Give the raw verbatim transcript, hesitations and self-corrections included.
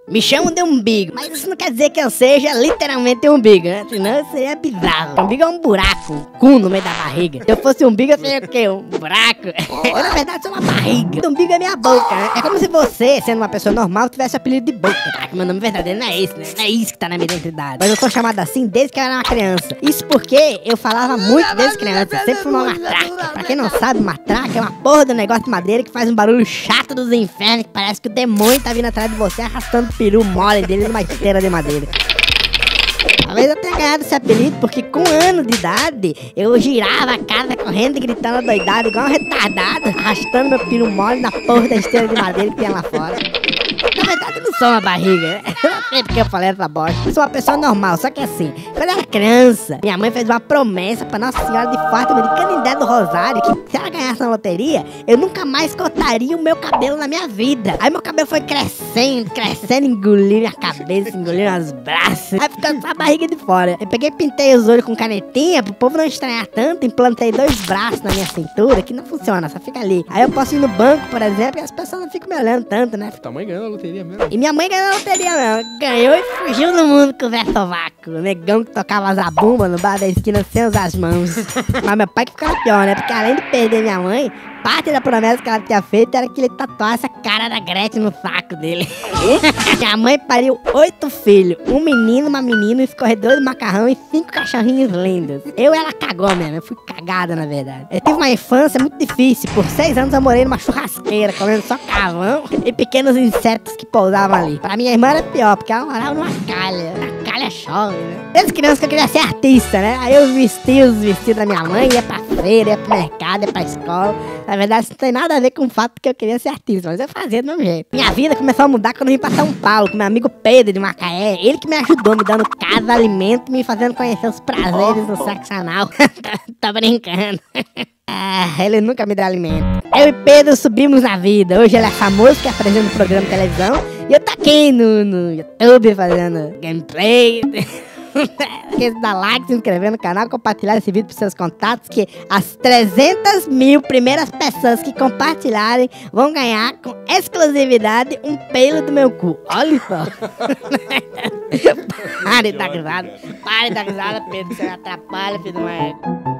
Me chamam de umbigo, mas isso não quer dizer que eu seja literalmente um umbigo, né? Senão isso aí é bizarro. Umbigo é um buraco, um cu no meio da barriga. Se eu fosse um umbigo, eu seria o quê? Um buraco? Eu, na verdade, sou uma barriga. O umbigo é minha boca, né? É como se você, sendo uma pessoa normal, tivesse o apelido de boca. Ah, que meu nome verdadeiro não é esse, né? Não é isso que tá na minha identidade. Mas eu sou chamado assim desde que eu era uma criança. Isso porque eu falava muito desde criança. Sempre fui uma matraca. Pra quem não sabe, matraca é uma porra do negócio de madeira que faz um barulho chato dos infernos, que parece que o demônio tá vindo atrás de você arrastando o peru mole dele numa esteira de madeira. Talvez eu tenha ganhado esse apelido porque com um ano de idade eu girava a casa correndo e gritando doidado igual um retardado, arrastando meu peru mole na porra da esteira de madeira que tem lá fora. Na verdade eu não sou uma barriga, né? Eu não sei porque eu falei essa bosta. Eu sou uma pessoa normal, só que assim, quando eu era criança, minha mãe fez uma promessa pra Nossa Senhora de Fátima de Canindé do Rosário que se ela ganhasse na loteria, eu nunca mais cortaria o meu cabelo na minha vida. Aí meu cabelo foi crescendo, crescendo, engolindo minha cabeça, engolindo os braços. Aí ficando só a barriga de fora. Eu peguei e pintei os olhos com canetinha pro povo não estranhar tanto, implantei dois braços na minha cintura, que não funciona, só fica ali. Aí eu posso ir no banco, por exemplo, e as pessoas não ficam me olhando tanto, né? Tua mãe ganhou a loteria mesmo? E minha mãe ganhou a loteria mesmo. Ganhou e fugiu do mundo com o Zé Sovaco. O negão que tocava zabumba no bar da esquina sem usar as mãos. Mas meu pai que ficava pior, né? Porque além de perder minha mãe, parte da promessa que ela tinha feito era que ele tatuasse a cara da Gretchen no saco dele. Minha mãe pariu oito filhos. Um menino, uma menina, um escorredor de macarrão e cinco cachorrinhos lindos. Eu, ela cagou mesmo. Eu fui cagada, na verdade. Eu tive uma infância muito difícil. Por seis anos eu morei numa churrasqueira, comendo só carvão e pequenos insetos que pousavam ali. Pra minha irmã era pior, porque ela morava numa calha. Na calha chove, né? Desde criança que eu queria ser artista, né? Aí eu vestia os vestidos da minha mãe, ia pra feira, ia pro mercado, ia pra escola. Na verdade, isso não tem nada a ver com o fato que eu queria ser artista, mas eu fazia do meu jeito. Minha vida começou a mudar quando eu vim pra São Paulo, com meu amigo Pedro de Macaé. Ele que me ajudou, me dando casa, alimento, me fazendo conhecer os prazeres do sexo anal. Tô brincando. Ah, ele nunca me deu alimento. Eu e Pedro subimos na vida. Hoje ele é famoso, que apresenta um programa de televisão. E eu tô aqui no, no YouTube fazendo gameplay. Esqueça de dar like, se inscrever no canal, compartilhar esse vídeo pros seus contatos, que as trezentas mil primeiras pessoas que compartilharem vão ganhar com exclusividade um pelo do meu cu. Olha só. Pare da risada. Pare da risada, Pedro. Você me atrapalha, filho de uma égua.